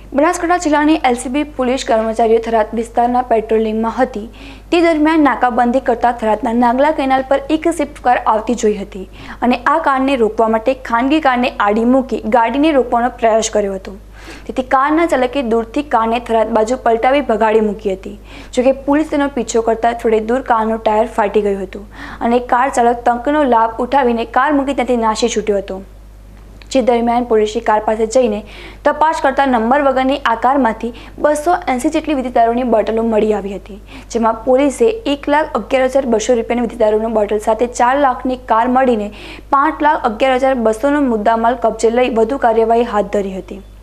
બનાસકાંઠા જિલ્લાની LCB police કર્મચારીઓ થરાદ વિસ્તારના પેટ્રોલિંગમાં હતી તે દરમિયાન નાકાબંધી કરતા થરાદના નાગલા કેનાલ પર એક સ્વિફ્ટ કાર આવતી જોઈ હતી અને આ કારને રોકવા માટે ખાનગી કારને આડી મૂકી ગાડીને રોકવાનો પ્રયાસ કર્યો હતો। તેથી કારના ચાલકે દૂરથી કારને થરાદ બાજુ પલટાવી ભગાડી મૂકી હતી। જોકે પોલીસ તેનો પીછો કરતા થોડે દૂર કારનું ટાયર ફાટી ગયું હતું અને કાર ચાલક તંકનો લાભ ઉઠાવીને કાર મૂકી ત્યાંથી નાસી છૂટ્યો હતો। જે દરમિયાન પોલીસે કાર પાસે જઈને તપાસ કરતા નંબર વગરની આ કારમાંથી 280 જેટલી વિદેશી દારૂની બોટલો મળી આવી હતી, જેમાં પોલીસે 1,11,200 રૂપિયાની વિદેશી દારૂની બોટલ સાથે 4 લાખની કાર મળીને 5,11,200નો મુદ્દામાલ કબજે લઈ વધુ કાર્યવાહી હાથ ધરી હતી।